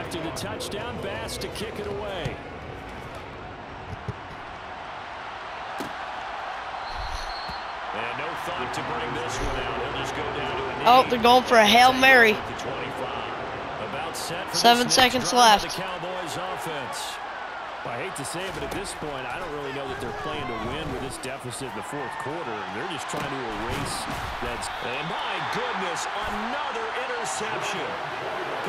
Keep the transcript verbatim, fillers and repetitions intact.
After the touchdown, Bass to kick it away. And no thought to bring this one out. He'll just go down to a knee. Oh, they're going for a Hail Mary. About set for Seven seconds left. The Cowboys offense. I hate to say it, but at this point, I don't really know that they're playing to win with this deficit in the fourth quarter. They're just trying to erase that. And my goodness, another interception.